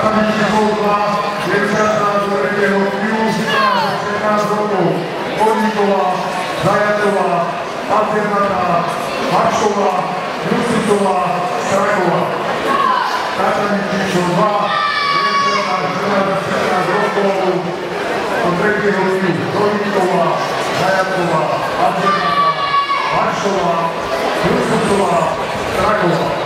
Tatami číslo 2, dievčatá z Veľkého Piluška, 16 rokov, Podníková, Zajatová, Paternatá, Maršová, Jusicová, Straková. Tatami číslo 2, dievčatá z 16 rokov, od Veľkého Piluška, Podníková, Zajatová, Paternatá, Maršová, Jusicová, Straková.